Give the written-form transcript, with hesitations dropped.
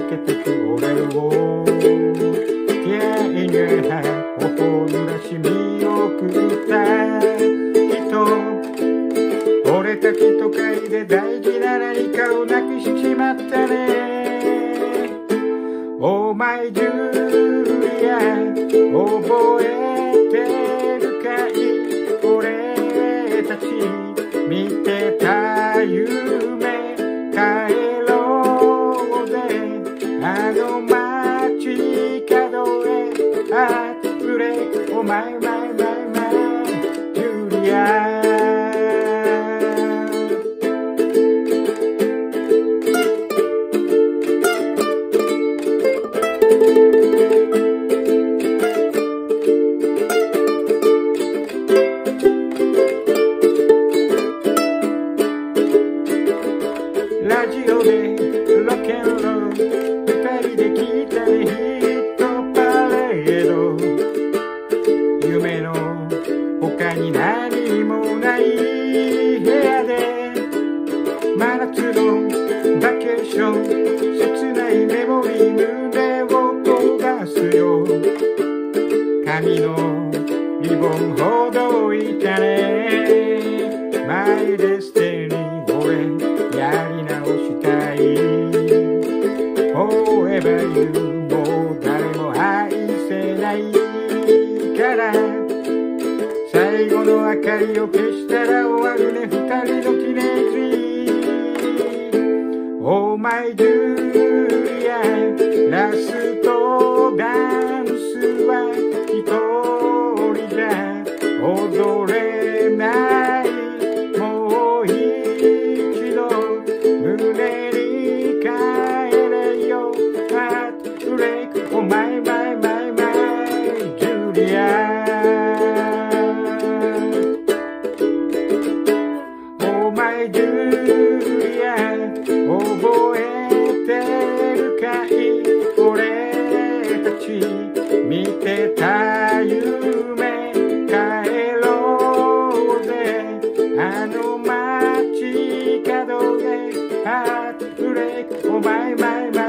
けてく俺を気合いが頬濡らし見送った人、折れた木とかいで大事な何かをなくしちまったね。お前ジュリア覚えてるかい、俺たち見てた夢帰ろうぜ、あの街角へあふれお前ジュリア。ラジオでロケンロール二人で聞いたねヒットパレード、夢の他に何もない部屋で真夏のバケーション、切ないメモリー胸を焦がすよ、髪のリボンほどいたね、マイデスティニー俺やり直したい Forever you もう誰も愛せないから最後の明かりを消したら終わるね二人の記念日。 Oh my Julia ラストダンスは一人じゃ踊れないもう一度胸に帰れよハートブレイクお前ジュリア。お前ジュリア覚えてるかい、俺たち見てた夢帰ろうぜ、あの街角でハートブレイクお前